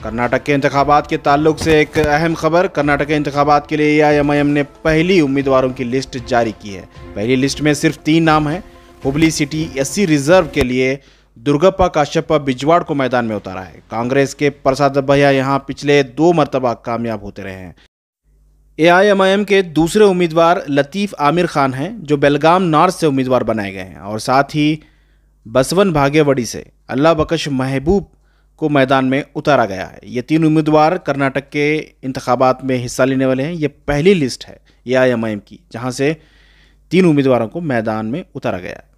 कर्नाटक के इंतखाबात के ताल्लुक से एक अहम खबर। कर्नाटक के इंतखाबात के लिए एआईएमआईएम ने पहली उम्मीदवारों की लिस्ट जारी की है। पहली लिस्ट में सिर्फ 3 नाम हैं। हुबली सिटी एससी रिजर्व के लिए दुर्गप्पा काश्यप बिजवाड़ को मैदान में उतारा है। कांग्रेस के प्रसाद भैया यहां पिछले 2 मरतबा कामयाब होते रहे हैं। एआईएमआईएम के दूसरे उम्मीदवार लतीफ आमिर खान हैं, जो बेलगाम नॉर्थ से उम्मीदवार बनाए गए हैं, और साथ ही बसवन भाग्यवड़ी से अल्लाह बख्श महबूब को मैदान में उतारा गया है। ये 3 उम्मीदवार कर्नाटक के इंतखाबात में हिस्सा लेने वाले हैं। ये पहली लिस्ट है एआईएमआईएम की, जहां से 3 उम्मीदवारों को मैदान में उतारा गया है।